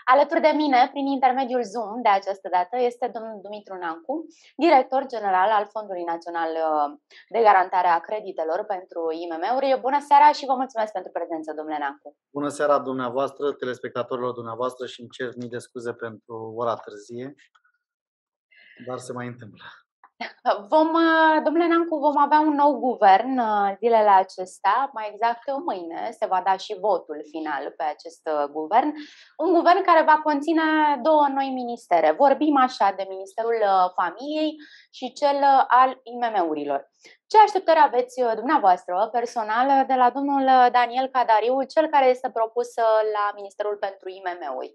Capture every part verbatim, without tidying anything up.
Alături de mine, prin intermediul Zoom de această dată, este domnul Dumitru Nancu, director general al Fondului Național de Garantare a Creditelor pentru I M M-uri. Bună seara și vă mulțumesc pentru prezență, domnule Nancu. Bună seara dumneavoastră, telespectatorilor dumneavoastră, și îmi cer mii de scuze pentru ora târzie, dar se mai întâmplă. Vom, domnule Nancu, vom avea un nou guvern zilele acestea, mai exact mâine se va da și votul final pe acest guvern. Un guvern care va conține două noi ministere. Vorbim așa de Ministerul Familiei și cel al I M M-urilor. Ce așteptări aveți dumneavoastră personal de la domnul Daniel Cadariu, cel care este propus la Ministerul pentru I M M-uri?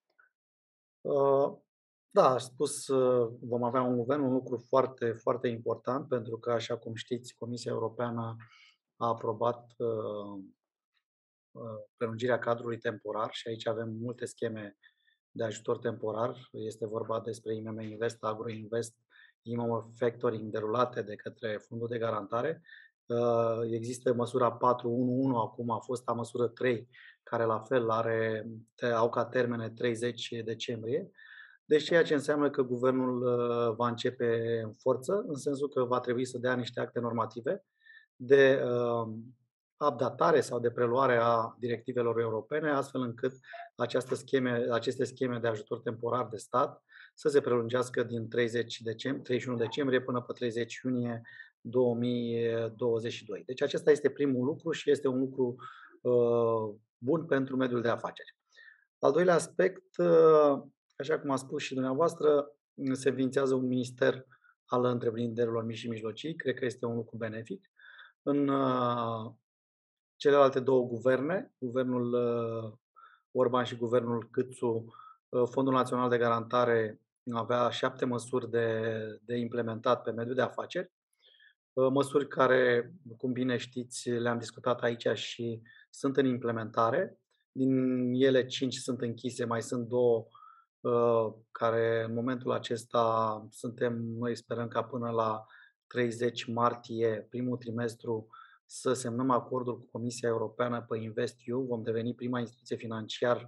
Uh... Da, aș spus, vom avea un guvern, un lucru foarte, foarte important, pentru că, așa cum știți, Comisia Europeană a aprobat uh, prelungirea cadrului temporar și aici avem multe scheme de ajutor temporar. Este vorba despre I M M Invest, Agro Invest, I M M Factoring derulate de către Fondul de Garantare. Uh, există măsura patru unu unu, acum a fost a măsură trei, care la fel are, au ca termene treizeci decembrie. Deci ceea ce înseamnă că guvernul va începe în forță, în sensul că va trebui să dea niște acte normative de uh, updatare sau de preluare a directivelor europene, astfel încât această scheme, aceste scheme de ajutor temporar de stat să se prelungească din treizeci decembrie, treizeci și unu decembrie până pe treizeci iunie două mii douăzeci și doi. Deci acesta este primul lucru și este un lucru uh, bun pentru mediul de afaceri. Al doilea aspect, uh, așa cum a spus și dumneavoastră, se înființează un minister al întreprinderilor mici și mijlocii. Cred că este un lucru benefic. În uh, celelalte două guverne, guvernul uh, Orban și guvernul Câțu, uh, Fondul Național de Garantare avea șapte măsuri de, de implementat pe mediul de afaceri. Uh, măsuri care, cum bine știți, le-am discutat aici și sunt în implementare. Din ele cinci sunt închise, mai sunt două care în momentul acesta suntem, noi sperăm ca până la treizeci martie, primul trimestru, să semnăm acordul cu Comisia Europeană pe InvestEU. Vom deveni prima instituție financiară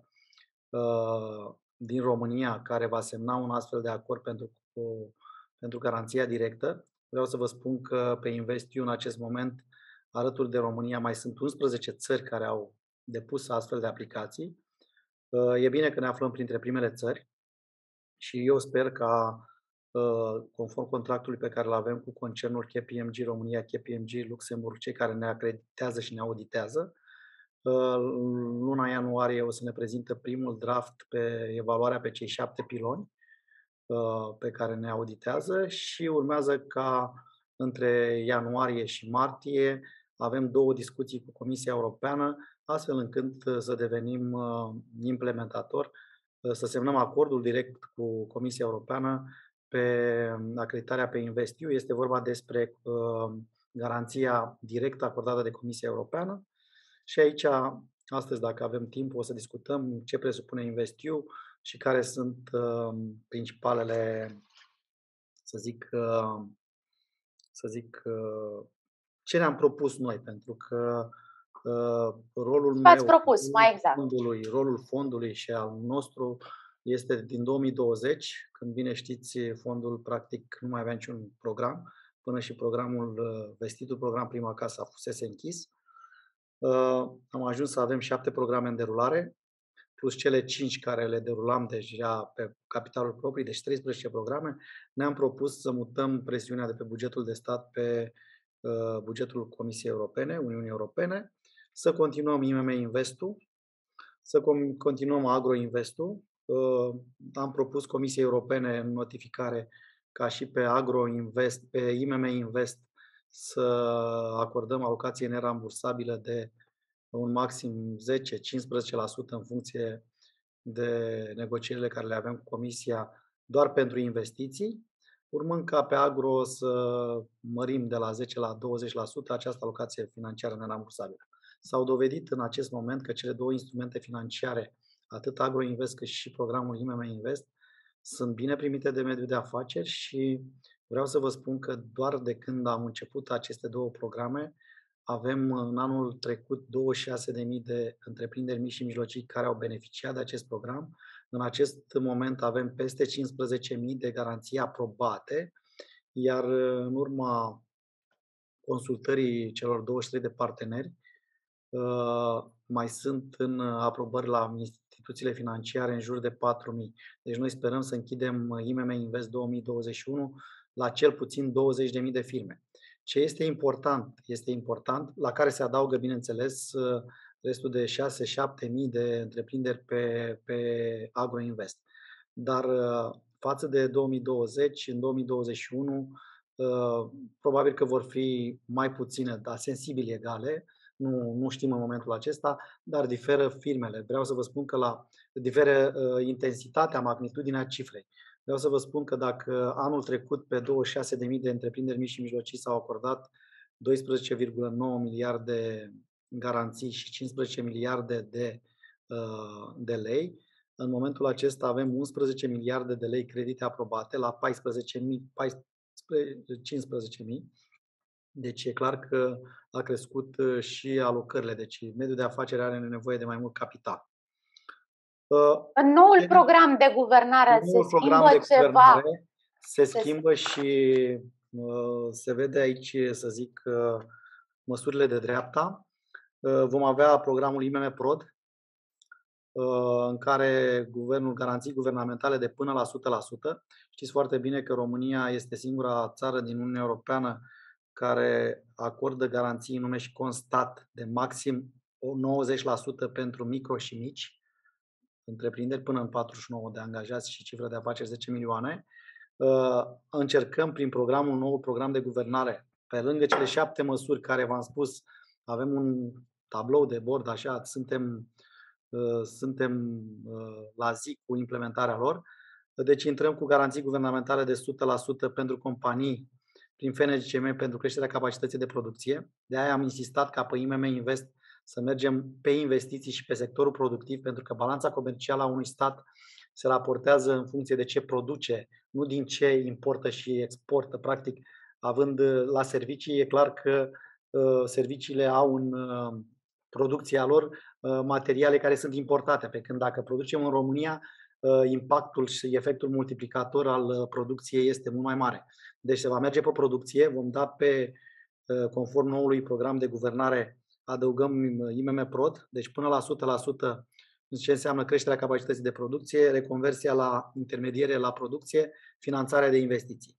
uh, din România care va semna un astfel de acord pentru, uh, pentru garanția directă. Vreau să vă spun că pe InvestEU în acest moment, alături de România, mai sunt unsprezece țări care au depus astfel de aplicații. E bine că ne aflăm printre primele țări și eu sper ca, conform contractului pe care îl avem cu concernul K P M G România, K P M G Luxemburg, cei care ne acreditează și ne auditează, în luna ianuarie o să ne prezintă primul draft pe evaluarea pe cei șapte piloni pe care ne auditează și urmează ca între ianuarie și martie avem două discuții cu Comisia Europeană, astfel încât să devenim implementatori, să semnăm acordul direct cu Comisia Europeană pe acreditarea pe InvestEU. Este vorba despre garanția directă acordată de Comisia Europeană și aici, astăzi, dacă avem timp, o să discutăm ce presupune InvestEU și care sunt principalele, să zic, să zic, ce ne-am propus noi, pentru că uh, rolul meu, propus, mai exact. fondului, rolul fondului și al nostru este din două mii douăzeci, când bine știți, fondul practic nu mai avea niciun program, până și programul, vestitul program Prima Casă a fusese închis. Uh, am ajuns să avem șapte programe în derulare, plus cele cinci care le derulam deja pe capitalul propriu, deci treisprezece programe. Ne-am propus să mutăm presiunea de pe bugetul de stat pe bugetul Comisiei Europene, Uniunii Europene, să continuăm I M M Invest-ul, să continuăm Agro Invest-ul. Am propus Comisiei Europene în notificare ca și pe Agro Invest, pe I M M Invest, să acordăm alocație nerambursabilă de un maxim zece-cincisprezece la sută în funcție de negocierile care le avem cu Comisia doar pentru investiții, urmând ca pe agro să mărim de la zece la douăzeci la sută această alocație financiară nerambursabilă. S-au dovedit în acest moment că cele două instrumente financiare, atât Agro Invest cât și programul I M M Invest, sunt bine primite de mediul de afaceri și vreau să vă spun că doar de când am început aceste două programe, avem în anul trecut douăzeci și șase de mii de întreprinderi mici și mijlocii care au beneficiat de acest program. În acest moment avem peste cincisprezece mii de garanții aprobate, iar în urma consultării celor douăzeci și trei de parteneri, mai sunt în aprobări la instituțiile financiare în jur de patru mii. Deci noi sperăm să închidem I M M Invest două mii douăzeci și unu la cel puțin douăzeci de mii de firme. Ce este important? Este important, la care se adaugă, bineînțeles, restul de șase șapte mii de întreprinderi pe, pe AgroInvest. Dar față de două mii douăzeci, în două mii douăzeci și unu, probabil că vor fi mai puține, dar sensibil egale. Nu, nu știm în momentul acesta, dar diferă firmele. Vreau să vă spun că la diferă uh, intensitatea, magnitudinea cifrei. Vreau să vă spun că dacă anul trecut pe douăzeci și șase de mii de întreprinderi mici și mijlocii s-au acordat doisprezece virgulă nouă miliarde garanții și cincisprezece miliarde de, uh, de lei, în momentul acesta avem unsprezece miliarde de lei credite aprobate la paisprezece mii, cincisprezece mii. Deci e clar că a crescut și alocările. Deci mediul de afaceri are nevoie de mai mult capital. În noul de, program de guvernare se schimbă de ceva? Se schimbă și se vede aici, să zic, măsurile de dreapta. Vom avea programul I M M Prod, în care guvernul garanții guvernamentale de până la o sută la sută. Știți foarte bine că România este singura țară din Uniunea Europeană care acordă garanții în nume și constat de maxim nouăzeci la sută pentru micro și mici întreprinderi până în patruzeci și nouă de angajați și cifră de afaceri zece milioane. Încercăm prin programul nou, program de guvernare, pe lângă cele șapte măsuri care v-am spus, avem un tablou de bord, așa, suntem, suntem la zi cu implementarea lor. Deci intrăm cu garanții guvernamentale de o sută la sută pentru companii prin F N G C M pentru creșterea capacității de producție. De aia am insistat ca pe I M M Invest să mergem pe investiții și pe sectorul productiv, pentru că balanța comercială a unui stat se raportează în funcție de ce produce, nu din ce importă și exportă. Practic, având la servicii, e clar că uh, serviciile au în uh, producția lor uh, materiale care sunt importate, pe când dacă producem în România, impactul și efectul multiplicator al producției este mult mai mare. Deci se va merge pe producție, vom da pe, conform noului program de guvernare, adăugăm I M M Prod, deci până la o sută la sută, ce înseamnă creșterea capacității de producție, reconversia la intermediere la producție, finanțarea de investiții.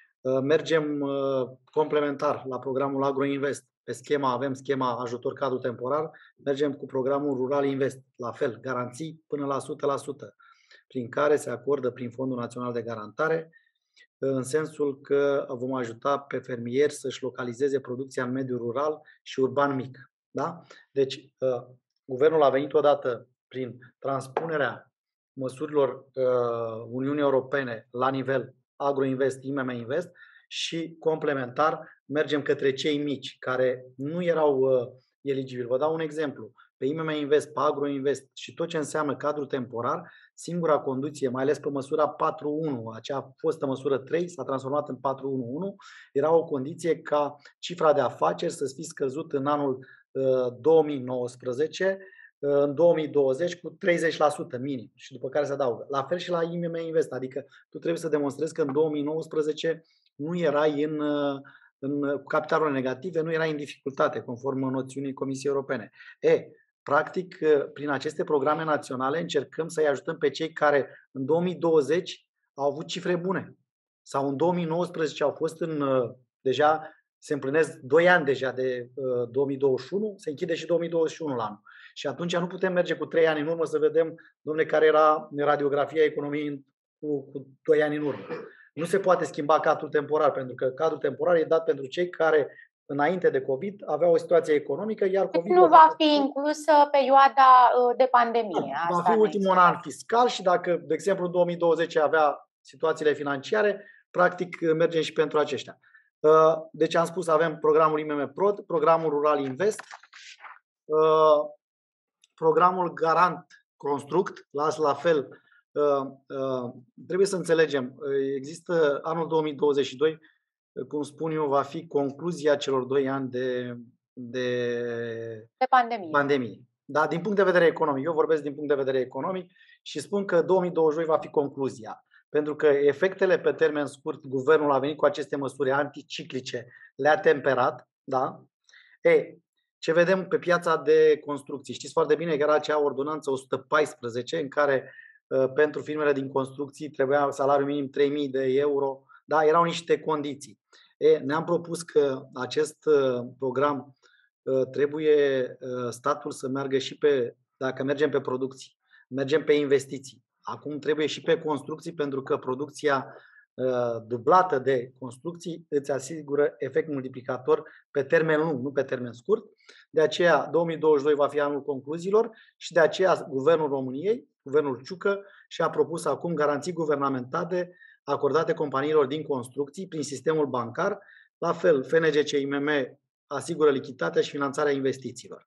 Mergem complementar la programul AgroInvest. Pe schema avem schema ajutor cadru temporar, mergem cu programul Rural Invest, la fel, garanții până la o sută la sută. Prin care se acordă prin Fondul Național de Garantare, în sensul că vom ajuta pe fermieri să-și localizeze producția în mediul rural și urban mic. Da? Deci, guvernul a venit odată prin transpunerea măsurilor Uniunii Europene la nivel AgroInvest, I M M Invest și complementar mergem către cei mici care nu erau eligibili. Vă dau un exemplu. Pe I M M Invest, pe AgroInvest și tot ce înseamnă cadru temporar, singura condiție, mai ales pe măsura patru unu, acea fostă măsură trei s-a transformat în patru unu unu, era o condiție ca cifra de afaceri să fie scăzut în anul uh, două mii nouăsprezece, uh, în două mii douăzeci cu treizeci la sută minim și după care se adaugă. La fel și la I M M Invest, adică tu trebuie să demonstrezi că în două mii nouăsprezece nu erai în, uh, în cu capitalul negative, nu erai în dificultate, conform noțiunii Comisiei Europene. E, practic, prin aceste programe naționale încercăm să-i ajutăm pe cei care în două mii douăzeci au avut cifre bune sau în două mii nouăsprezece au fost în, deja se împlinesc doi ani deja de două mii douăzeci și unu, se închide și două mii douăzeci și unu la anul. Și atunci nu putem merge cu trei ani în urmă să vedem, domnule, care era radiografia economiei cu, cu doi ani în urmă. Nu se poate schimba cadrul temporar, pentru că cadrul temporar e dat pentru cei care înainte de COVID avea o situație economică, iar COVID nu va fi inclusă perioada de pandemie. Va Asta fi ultimul an fiscal și dacă, de exemplu, în două mii douăzeci avea situațiile financiare, practic mergem și pentru aceștia. Deci am spus, avem programul I M M Prod, programul Rural Invest, programul Garant Construct, las la fel. Trebuie să înțelegem, există anul două mii douăzeci și doi, cum spun eu, va fi concluzia celor doi ani de, de, de pandemie. pandemie. Da, din punct de vedere economic. Eu vorbesc din punct de vedere economic și spun că două mii douăzeci și doi va fi concluzia. Pentru că efectele pe termen scurt, guvernul a venit cu aceste măsuri anticiclice, le-a temperat, da? E, ce vedem pe piața de construcții? Știți foarte bine că era acea ordonanță o sută paisprezece în care pentru firmele din construcții trebuia salariul minim trei mii de euro. Da, erau niște condiții. E, ne-am propus că acest program trebuie statul să meargă și pe, dacă mergem pe producții, mergem pe investiții. Acum trebuie și pe construcții, pentru că producția dublată de construcții îți asigură efect multiplicator pe termen lung, nu pe termen scurt. De aceea două mii douăzeci și doi va fi anul concluziilor și de aceea Guvernul României, Guvernul Ciucă, și-a propus acum garanții guvernamentale acordate companiilor din construcții prin sistemul bancar. La fel, F N G C I M M asigură lichiditatea și finanțarea investițiilor.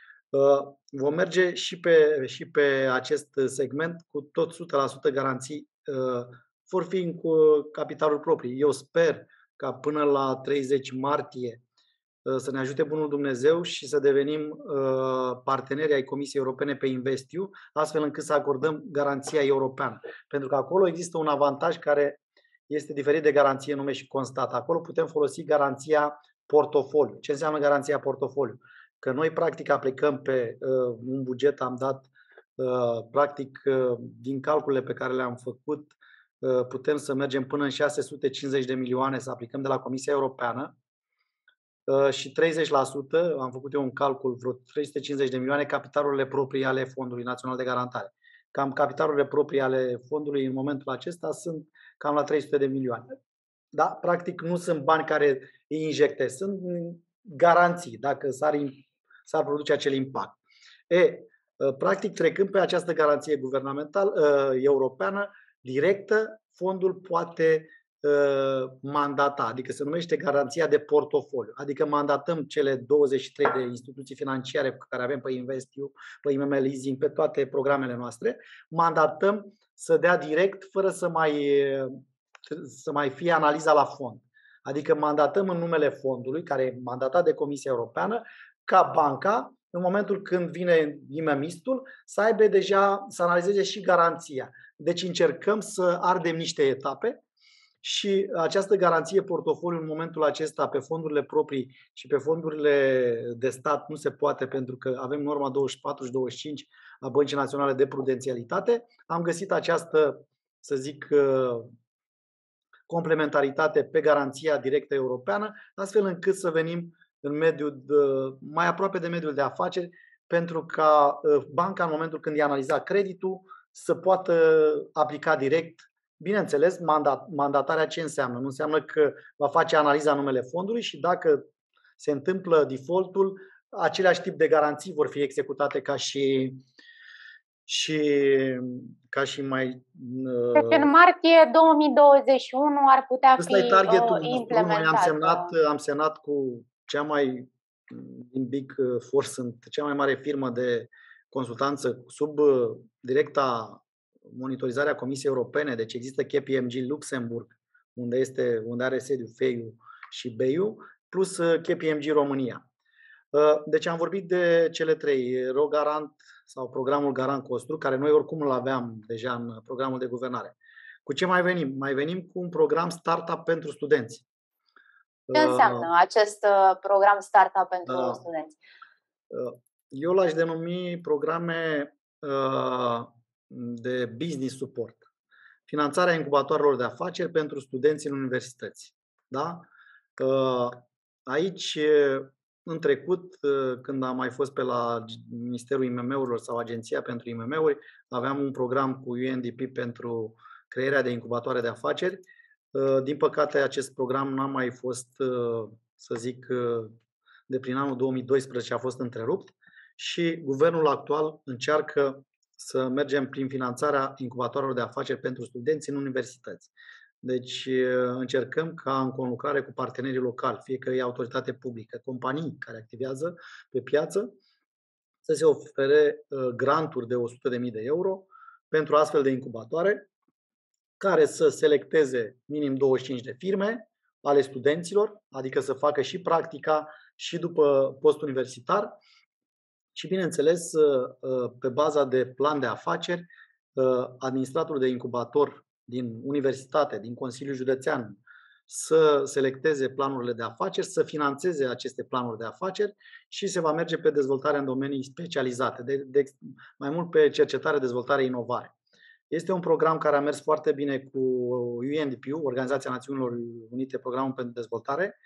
Vom merge și pe, și pe acest segment cu tot o sută la sută garanții, vor fi cu capitalul propriu. Eu sper ca până la treizeci martie să ne ajute bunul Dumnezeu și să devenim parteneri ai Comisiei Europene pe InvestEU, astfel încât să acordăm garanția europeană. Pentru că acolo există un avantaj care este diferit de garanție nume și constat. Acolo putem folosi garanția portofoliu. Ce înseamnă garanția portofoliu? Că noi practic aplicăm pe uh, un buget, am dat uh, practic uh, din calculele pe care le-am făcut, uh, putem să mergem până în șase sute cincizeci de milioane să aplicăm de la Comisia Europeană uh, și treizeci la sută, am făcut eu un calcul, vreo trei sute cincizeci de milioane capitalurile proprii ale Fondului Național de Garantare. Cam capitalurile proprii ale fondului în momentul acesta sunt cam la trei sute de milioane. Da? Practic nu sunt bani care îi injectez, sunt garanții dacă s-ar, s-ar produce acel impact. E, practic trecând pe această garanție guvernamentală europeană directă, fondul poate mandata, adică se numește garanția de portofoliu, adică mandatăm cele douăzeci și trei de instituții financiare pe care avem pe InvestEU, pe I M M Leasing, pe toate programele noastre, mandatăm să dea direct fără să mai, să mai fie analiza la fond. Adică mandatăm în numele fondului, care e mandatat de Comisia Europeană, ca banca, în momentul când vine I M M-istul, să aibă deja, să analizeze și garanția. Deci încercăm să ardem niște etape și această garanție portofoliu în momentul acesta pe fondurile proprii și pe fondurile de stat nu se poate, pentru că avem norma douăzeci și patru și douăzeci și cinci a Băncii Naționale de Prudențialitate. Am găsit această, să zic, complementaritate pe garanția directă europeană, astfel încât să venim în mediul de, mai aproape de mediul de afaceri, pentru ca banca, în momentul când i-a analizat creditul, să poată aplica direct. Bineînțeles, mandat, mandatarea ce înseamnă? Nu înseamnă că va face analiza numele fondului și dacă se întâmplă defaultul, același tip de garanții vor fi executate ca și și ca și mai... Cred că în martie două mii douăzeci și unu ar putea fi implementat. Noi am semnat, am semnat cu cea mai din Big Four, sunt cea mai mare firmă de consultanță sub directa monitorizarea Comisiei Europene, deci există K P M G Luxemburg, unde, este, unde are sediu F E I-ul și B E I-ul, plus K P M G România. Deci am vorbit de cele trei, RoGarant sau programul Garant Construct, care noi oricum îl aveam deja în programul de guvernare. Cu ce mai venim? Mai venim cu un program Startup pentru studenți. Ce înseamnă acest program Startup pentru uh, studenți? Eu l-aș denumi programe de business support. Finanțarea incubatoarelor de afaceri pentru studenții în universități. Da? Aici, în trecut, când am mai fost pe la Ministerul I M M-urilor sau Agenția pentru I M M-uri, aveam un program cu U N D P pentru crearea de incubatoare de afaceri. Din păcate, acest program n-a mai fost, să zic, de prin anul două mii doisprezece a fost întrerupt și guvernul actual încearcă să mergem prin finanțarea incubatoarelor de afaceri pentru studenți în universități. Deci încercăm ca în conlucrare cu partenerii locali, fie că e autoritate publică, companii care activează pe piață, să se ofere granturi de o sută de mii de euro pentru astfel de incubatoare, care să selecteze minim douăzeci și cinci de firme ale studenților, adică să facă și practica și după post-universitar, și, bineînțeles, pe baza de plan de afaceri, administratorul de incubator din universitate, din Consiliul Județean, să selecteze planurile de afaceri, să finanțeze aceste planuri de afaceri și se va merge pe dezvoltare în domenii specializate, de, de, mai mult pe cercetare, dezvoltare, inovare. Este un program care a mers foarte bine cu U N D P, Organizația Națiunilor Unite, Programul pentru Dezvoltare.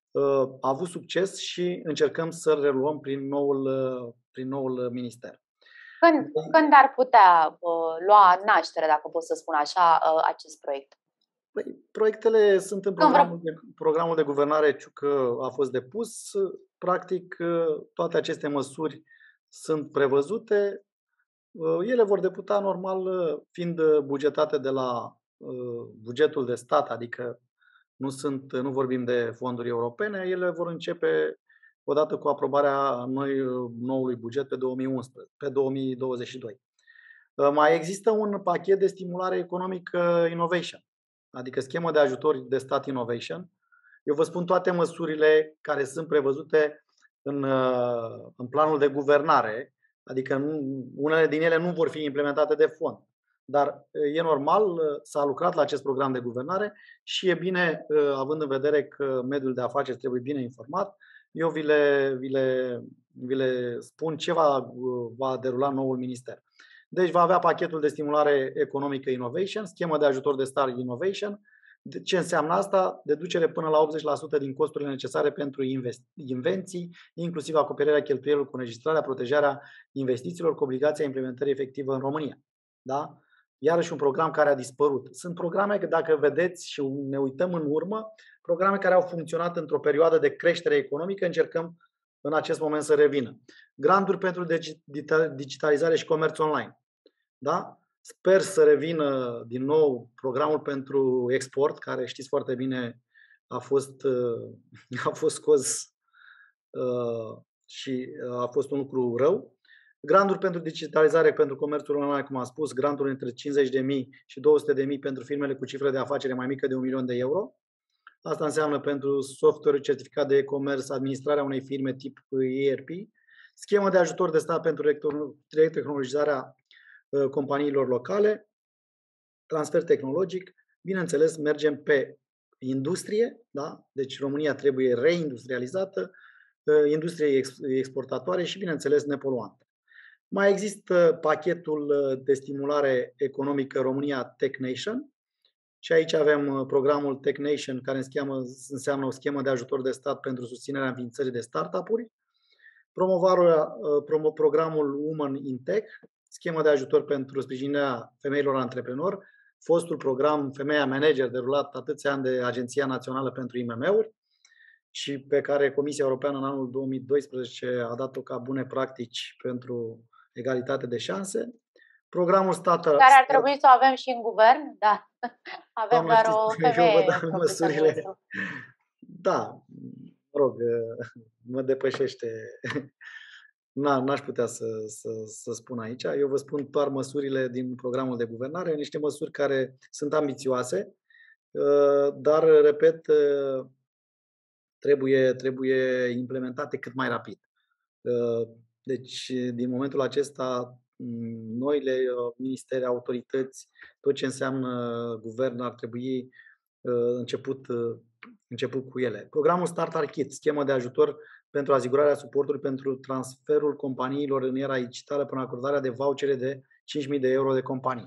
A avut succes și încercăm să reluăm prin noul, prin noul minister. Când, când ar putea uh, lua naștere, dacă pot să spun așa, uh, acest proiect? Păi, proiectele sunt în programul de, programul de guvernare că a fost depus. Practic, toate aceste măsuri sunt prevăzute. Ele vor deputa normal, fiind bugetate de la bugetul de stat, adică nu, sunt, nu vorbim de fonduri europene, ele vor începe odată cu aprobarea noi, noului buget pe două mii unsprezece, pe două mii douăzeci și doi. Mai există un pachet de stimulare economică Innovation, adică schemă de ajutor de stat Innovation. Eu vă spun toate măsurile care sunt prevăzute în, în planul de guvernare, adică nu, unele din ele nu vor fi implementate de fond. Dar e normal, s-a lucrat la acest program de guvernare și e bine, având în vedere că mediul de afaceri trebuie bine informat, eu vi le, vi le, vi le spun ce va, va derula noul minister. Deci va avea pachetul de stimulare economică Innovation, schemă de ajutor de stat Innovation. Ce înseamnă asta? Deducere până la optzeci la sută din costurile necesare pentru invenții, inclusiv acoperirea cheltuielilor cu înregistrarea, protejarea investițiilor cu obligația implementării efectivă în România. Da? Iarăși un program care a dispărut. Sunt programe că, dacă vedeți și ne uităm în urmă, programe care au funcționat într-o perioadă de creștere economică, încercăm în acest moment să revină. Granturi pentru digitalizare și comerț online. Da? Sper să revină din nou programul pentru export, care știți foarte bine a fost, a fost scos și a fost un lucru rău. Granturi pentru digitalizare pentru comerțul online, cum am spus, granturi între cincizeci de mii și două sute de mii pentru firmele cu cifră de afacere mai mică de un milion de euro. Asta înseamnă pentru software certificat de e-commerce, administrarea unei firme tip E R P, schemă de ajutor de stat pentru tehnologizarea companiilor locale, transfer tehnologic. Bineînțeles, mergem pe industrie, da? Deci România trebuie reindustrializată, industrie exportatoare și, bineînțeles, nepoluantă. Mai există pachetul de stimulare economică România Tech Nation și aici avem programul Tech Nation, care înseamnă, înseamnă o schemă de ajutor de stat pentru susținerea înființării de startup-uri, promovarea, programul Women in Tech, schemă de ajutor pentru sprijinirea femeilor antreprenori, fostul program Femeia Manager, derulat atâția ani de Agenția Națională pentru I M M-uri și pe care Comisia Europeană în anul două mii doisprezece a dat-o ca bune practici pentru egalitate de șanse. Programul Startup... Care ar trebui să o avem și în guvern, da. Avem Doamne, doar o știți, femeie. Eu văd măsurile. Da, mă rog, mă depășește. N-aș putea să, să, să spun aici. Eu vă spun doar măsurile din programul de guvernare, niște măsuri care sunt ambițioase, dar, repet, trebuie, trebuie implementate cât mai rapid. Deci, din momentul acesta, noile ministere, autorități, tot ce înseamnă guvern ar trebui început, început cu ele. Programul Startup Kit, schemă de ajutor pentru asigurarea suportului pentru transferul companiilor în era digitală până acordarea de vouchere de cinci mii de euro de companii.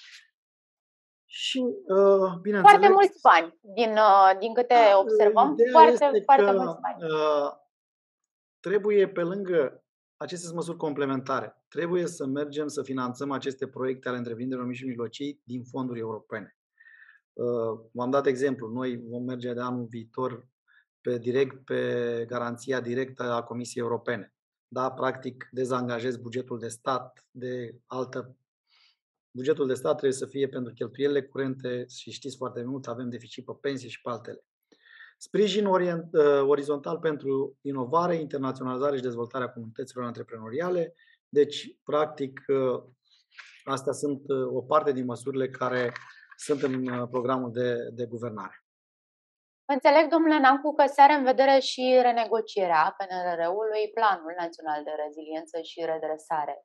Și, bineînțeles, foarte mulți bani, din, din câte observăm, foarte, foarte mulți bani. Trebuie, pe lângă aceste măsuri complementare, trebuie să mergem să finanțăm aceste proiecte ale întreprinderilor mici și mijlocii din fonduri europene. V-am dat exemplu, noi vom merge de anul viitor pe direct pe garanția directă a Comisiei Europene. Da, practic dezangajez bugetul de stat de altă. Bugetul de stat trebuie să fie pentru cheltuielile curente și știți foarte mult, avem deficit pe pensii și pe altele. Sprijin orient, orizontal pentru inovare, internaționalizare și dezvoltarea comunităților antreprenoriale. Deci, practic, astea sunt o parte din măsurile care sunt în programul de, de guvernare. Înțeleg, domnule Nancu, că se are în vedere și renegocierea P N R R-ului, Planul Național de Reziliență și Redresare.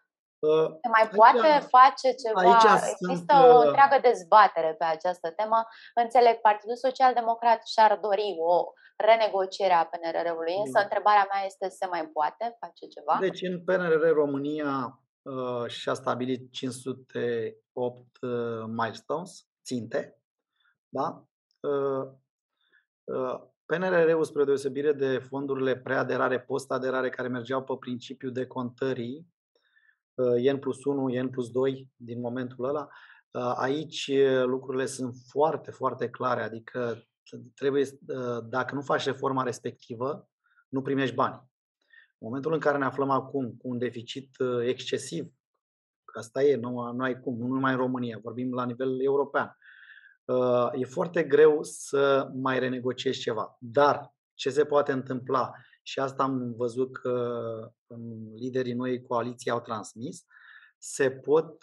Se mai Aici, poate face ceva? aici Există sunt, o întreagă dezbatere pe această temă. Înțeleg, Partidul Social Democrat și-ar dori o renegociere a P N R R-ului, însă întrebarea mea este: se mai poate face ceva? Deci în P N R R România uh, și-a stabilit cinci sute opt uh, milestones, ținte, da? Uh, uh, P N R R-ul, spre deosebire de fondurile preaderare, post-aderare, care mergeau pe principiu de contării, N plus unu, N plus doi din momentul ăla, aici lucrurile sunt foarte, foarte clare, adică trebuie, dacă nu faci reforma respectivă, nu primești bani. În momentul în care ne aflăm acum cu un deficit excesiv, că asta e, nu, nu ai cum, nu numai în România, vorbim la nivel european, e foarte greu să mai renegociezi ceva. Dar ce se poate întâmpla, și asta am văzut că liderii noii coaliții au transmis, se pot,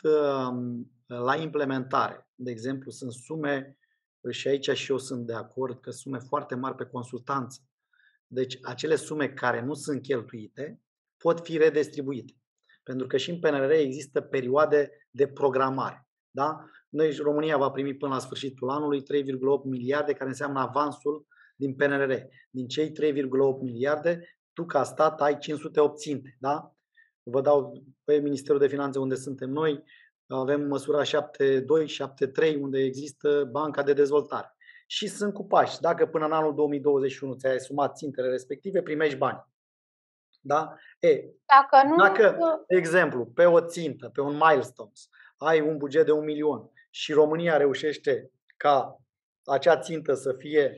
la implementare, de exemplu, sunt sume, și aici și eu sunt de acord, că sume foarte mari pe consultanță. Deci acele sume care nu sunt cheltuite pot fi redistribuite. Pentru că și în P N R R există perioade de programare. Da? Noi, România va primi până la sfârșitul anului trei virgulă opt miliarde, care înseamnă avansul din P N R R. Din cei trei virgulă opt miliarde, tu ca stat ai cinci sute opt ținte. Da? Vă dau pe Ministerul de Finanțe, unde suntem noi, avem măsura șapte doi, șapte trei, unde există Banca de Dezvoltare. Și sunt cu pași. Dacă până în anul două mii douăzeci și unu ți-ai asumat țintele respective, primești bani. Da? E, dacă, nu... dacă, de exemplu, pe o țintă, pe un milestone, ai un buget de un milion și România reușește ca acea țintă să fie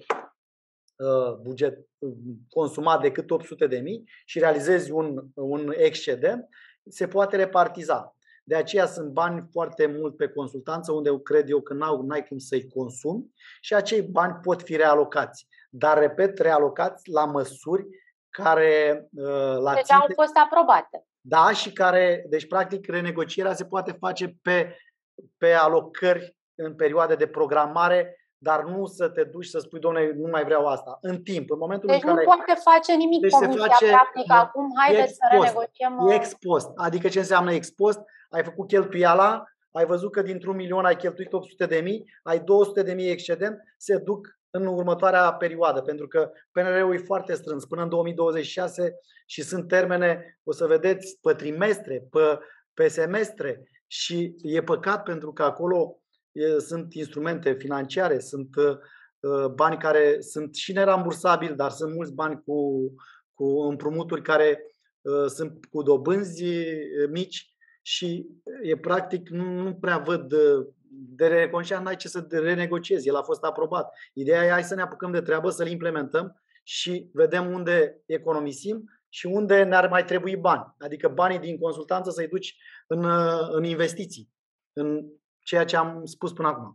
uh, buget consumat decât opt sute de mii și realizezi un, un excedent, se poate repartiza. De aceea sunt bani foarte mult pe consultanță, unde eu cred eu că n-au, n-ai cum să-i consumi și acei bani pot fi realocați. Dar, repet, realocați la măsuri care la deja au fost aprobate. Da, și care, deci practic renegocierea se poate face pe, pe alocări în perioade de programare, dar nu să te duci să spui, dom'le, nu mai vreau asta. În timp, în momentul deci în care... Deci nu poate face nimic deci comisia, face, practic, da, acum haideți să renegociem... Ex post. Adică ce înseamnă ex post? Ai făcut cheltuiala, ai văzut că dintr-un milion ai cheltuit opt sute de mii, ai două sute de mii excedent, se duc în următoarea perioadă, pentru că P N R R-ul e foarte strâns, până în două mii douăzeci și șase și sunt termene, o să vedeți, pe trimestre, pe, pe semestre și e păcat pentru că acolo e, sunt instrumente financiare, sunt uh, bani care sunt și nerambursabili, dar sunt mulți bani cu, cu împrumuturi care uh, sunt cu dobânzi mici și e practic, nu, nu prea văd de reconștient, n-ai ce să renegociezi, el a fost aprobat. Ideea e hai să ne apucăm de treabă, să-l implementăm și vedem unde economisim și unde ne-ar mai trebui bani. Adică banii din consultanță să-i duci în, în investiții, în ceea ce am spus până acum.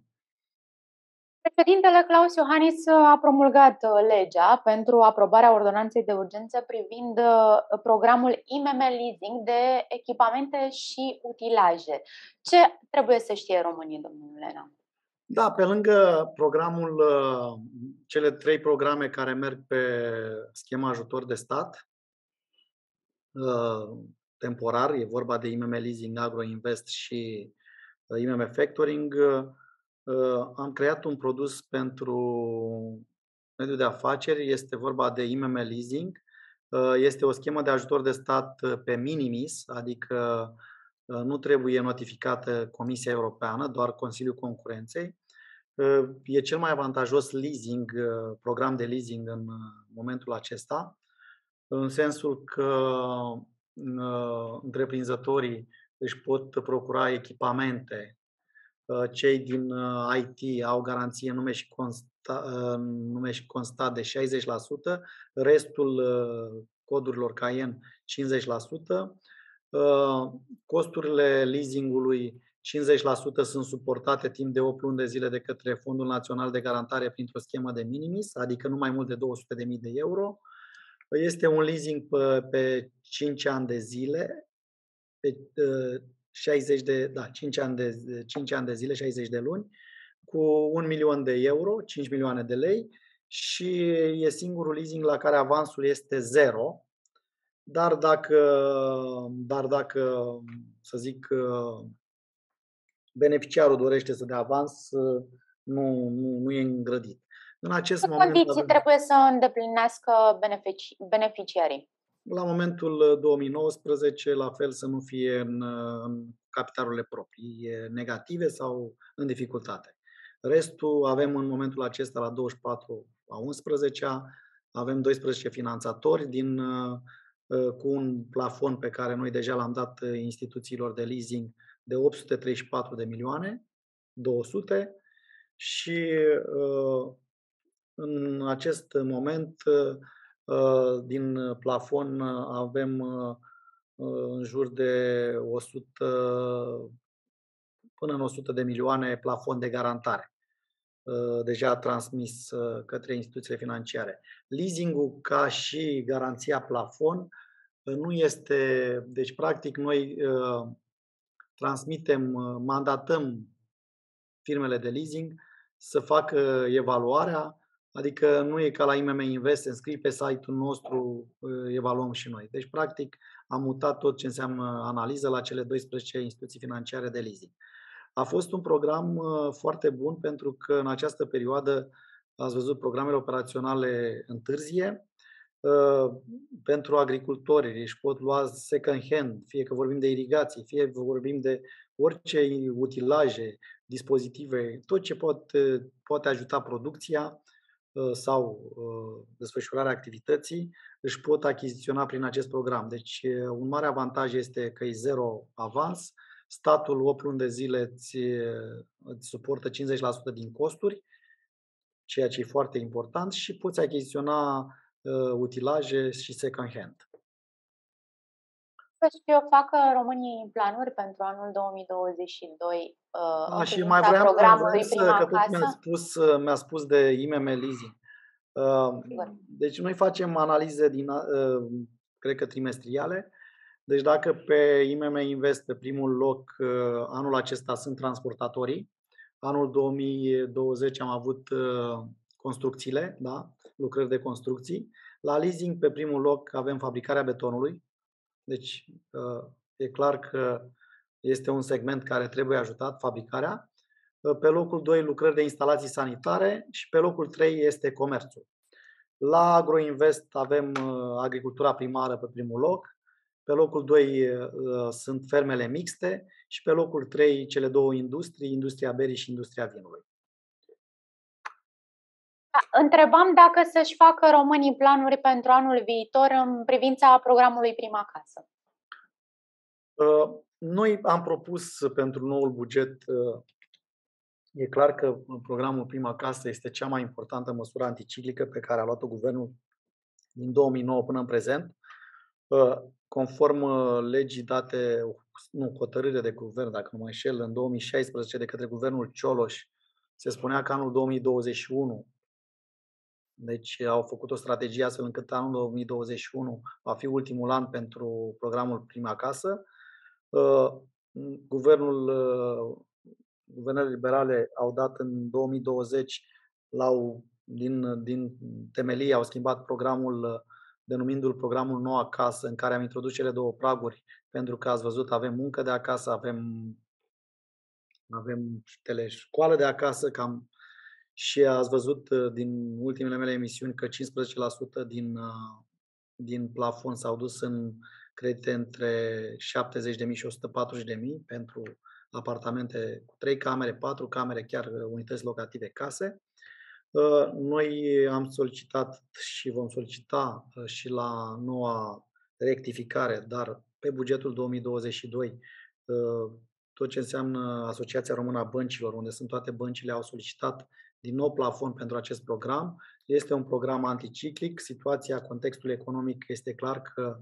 Președintele Klaus Iohannis a promulgat legea pentru aprobarea ordonanței de urgență privind programul I M M Leasing de echipamente și utilaje. Ce trebuie să știe românii, domnule Nancu? Da, pe lângă programul, cele trei programe care merg pe schema ajutor de stat, temporar, e vorba de I M M Leasing, Agro Invest și I M M Factoring, am creat un produs pentru mediul de afaceri, este vorba de I M M Leasing. Este o schemă de ajutor de stat pe minimis, adică nu trebuie notificată Comisia Europeană, doar Consiliul Concurenței. E cel mai avantajos leasing, program de leasing în momentul acesta, în sensul că întreprinzătorii își pot procura echipamente. Cei din I T au garanție nume și constat, nume și constat de șaizeci la sută, restul codurilor Cayenne cincizeci la sută. Costurile leasingului cincizeci la sută sunt suportate timp de opt luni de zile de către Fondul Național de Garantare printr-o schemă de minimis, adică nu mai mult de două sute de mii de euro. Este un leasing pe, pe cinci ani de zile, pe șaizeci de, da, cinci ani de, cinci ani de zile, șaizeci de luni, cu un milion de euro, cinci milioane de lei și e singurul leasing la care avansul este zero. Dar dacă, dar dacă, să zic, beneficiarul dorește să dea avans, nu, nu, nu e îngrădit. În acest Ce moment condiții avem, trebuie să îndeplinească benefici, beneficiarii? la momentul două mii nouăsprezece, la fel să nu fie în, în capitalurile proprii, negative sau în dificultate. Restul avem în momentul acesta la douăzeci și patru a unsprezecea, avem doisprezece finanțatori din, cu un plafon pe care noi deja l-am dat instituțiilor de leasing de opt sute treizeci și patru de milioane două sute și în acest moment din plafon avem în jur de o sută până în o sută de milioane plafon de garantare deja transmis către instituțiile financiare. Leasingul ca și garanția plafon nu este, deci practic noi transmitem, mandatăm firmele de leasing să facă evaluarea, adică nu e ca la I M M Invest, se înscrii pe site-ul nostru, evaluăm și noi. Deci practic am mutat tot ce înseamnă analiză la cele doisprezece instituții financiare de leasing. A fost un program foarte bun pentru că în această perioadă, ați văzut, programele operaționale întârzie. Pentru agricultori își pot lua second hand, fie că vorbim de irigații, fie că vorbim de orice utilaje, dispozitive, tot ce poate, poate ajuta producția sau desfășurarea activității, își pot achiziționa prin acest program. Deci un mare avantaj este că e zero avans, statul opt luni de zile îți, îți suportă cincizeci la sută din costuri, ceea ce e foarte important, și poți achiziționa uh, utilaje și second hand. Să știu, facă românii planuri pentru anul două mii douăzeci și doi uh, A, în și mai privința vreau, programului vreau să, Prima că tot Acasă? mi-a spus, mi-a spus de I M M Leasing. Uh, deci noi facem analize din, uh, cred că trimestriale. Deci dacă pe I M M Invest, pe primul loc, uh, anul acesta sunt transportatorii, anul două mii douăzeci am avut uh, construcțiile, da? Lucrări de construcții. La leasing, pe primul loc, avem fabricarea betonului. Deci e clar că este un segment care trebuie ajutat, fabricarea. Pe locul doi, lucrări de instalații sanitare și pe locul trei este comerțul. La Agroinvest avem agricultura primară pe primul loc, pe locul doi sunt fermele mixte și pe locul trei cele două industrii, industria berii și industria vinului. Întrebam dacă să-și facă românii planuri pentru anul viitor în privința programului Prima Casă. Noi am propus pentru noul buget, e clar că programul Prima Casă este cea mai importantă măsură anticiclică pe care a luat-o guvernul din două mii nouă până în prezent. Conform legii date, nu, hotărâre de guvern, dacă nu mă înșel, în două mii șaisprezece de către guvernul Cioloș, se spunea că anul două mii douăzeci și unu, deci au făcut o strategie astfel încât anul două mii douăzeci și unu va fi ultimul an pentru programul Prima Casă. Guvernul, guvernele liberale au dat în două mii douăzeci, l-au, din, din temelie, au schimbat programul, denumindu-l programul Noua Casă, în care am introdus cele două praguri, pentru că ați văzut, avem muncă de acasă, avem, avem teleșcoală de acasă, cam, și ați văzut din ultimele mele emisiuni că cincisprezece la sută din, din plafon s-au dus în credite între șaptezeci de mii și o sută patruzeci de mii pentru apartamente cu trei camere, patru camere, chiar unități locative, case. Noi am solicitat și vom solicita și la noua rectificare, dar pe bugetul două mii douăzeci și doi, tot ce înseamnă Asociația Română a Băncilor, unde sunt toate băncile, au solicitat din nou plafon pentru acest program. Este un program anticiclic. Situația, contextul economic este clar că,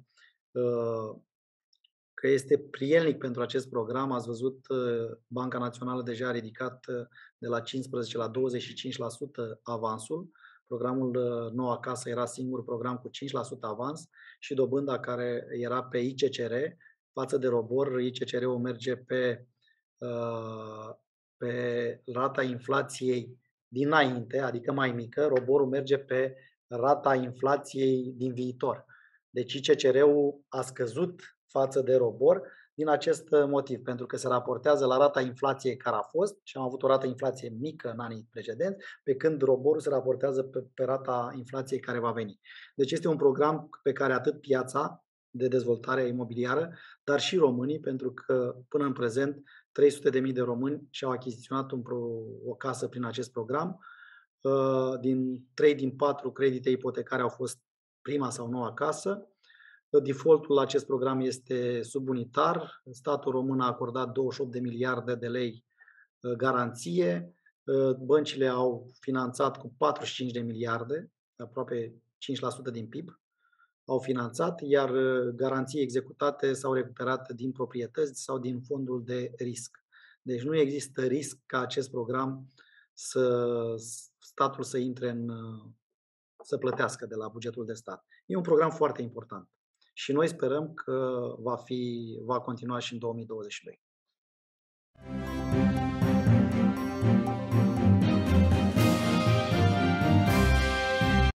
că este prielnic pentru acest program. Ați văzut, Banca Națională deja a ridicat de la cincisprezece la douăzeci și cinci la sută avansul. Programul Nou Acasă era singur program cu cinci la sută avans și dobânda care era pe I C C R față de ROBOR. I C C R-ul merge pe, pe rata inflației dinainte, adică mai mică, roborul merge pe rata inflației din viitor. Deci I C C R-ul a scăzut față de robor din acest motiv, pentru că se raportează la rata inflației care a fost și am avut o rată inflație mică în anii precedenți, pe când roborul se raportează pe, pe rata inflației care va veni. Deci este un program pe care atât piața de dezvoltare imobiliară, dar și românii, pentru că până în prezent trei sute de mii de români și-au achiziționat un pro, o casă prin acest program. Din trei din patru credite ipotecare au fost prima sau noua casă. Defaultul la acest program este subunitar. Statul român a acordat douăzeci și opt de miliarde de lei garanție. Băncile au finanțat cu patruzeci și cinci de miliarde, aproape cinci la sută din P I B, au finanțat, iar garanții executate s-au recuperat din proprietăți sau din fondul de risc. Deci nu există risc ca acest program să statul să intre în, să plătească de la bugetul de stat. E un program foarte important și noi sperăm că va fi, va continua și în două mii douăzeci și doi.